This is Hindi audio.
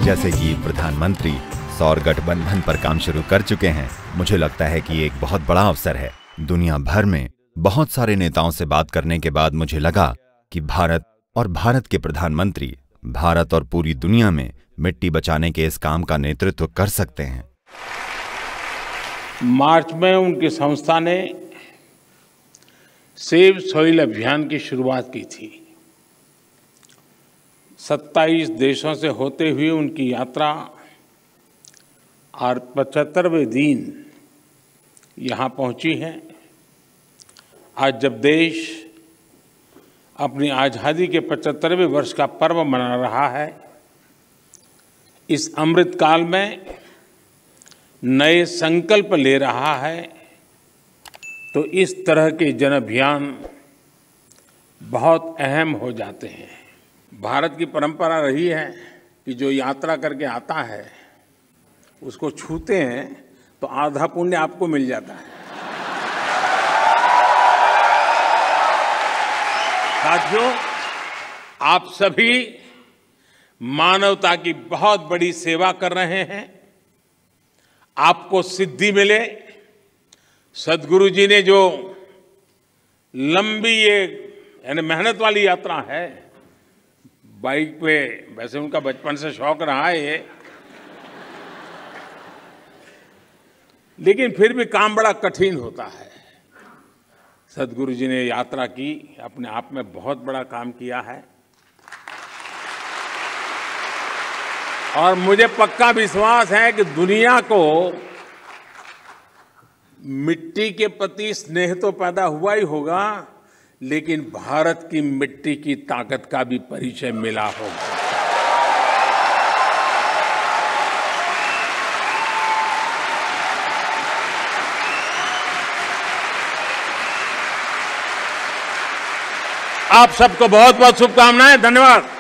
जैसे कि प्रधानमंत्री सौर गठबंधन पर काम शुरू कर चुके हैं। मुझे लगता है कि एक बहुत बड़ा अवसर है। दुनिया भर में बहुत सारे नेताओं से बात करने के बाद मुझे लगा कि भारत और भारत के प्रधानमंत्री भारत और पूरी दुनिया में मिट्टी बचाने के इस काम का नेतृत्व कर सकते हैं। मार्च में उनकी संस्था ने सेव सॉइल अभियान की शुरुआत की थी। 27 देशों से होते हुए उनकी यात्रा और 75वें दिन यहाँ पहुँची है। आज जब देश अपनी आज़ादी के 75वें वर्ष का पर्व मना रहा है, इस अमृत काल में नए संकल्प ले रहा है, तो इस तरह के जन अभियान बहुत अहम हो जाते हैं। भारत की परंपरा रही है कि जो यात्रा करके आता है उसको छूते हैं तो आधा पुण्य आपको मिल जाता है। साथियों, आप सभी मानवता की बहुत बड़ी सेवा कर रहे हैं। आपको सिद्धि मिले। सद्गुरु जी ने जो लंबी ये यानी मेहनत वाली यात्रा है, बाइक पे, वैसे उनका बचपन से शौक रहा है ये, लेकिन फिर भी काम बड़ा कठिन होता है। सद्गुरु जी ने यात्रा की, अपने आप में बहुत बड़ा काम किया है और मुझे पक्का विश्वास है कि दुनिया को मिट्टी के प्रति स्नेह तो पैदा हुआ ही होगा, लेकिन भारत की मिट्टी की ताकत का भी परिचय मिला होगा। आप सबको बहुत बहुत शुभकामनाएं। धन्यवाद।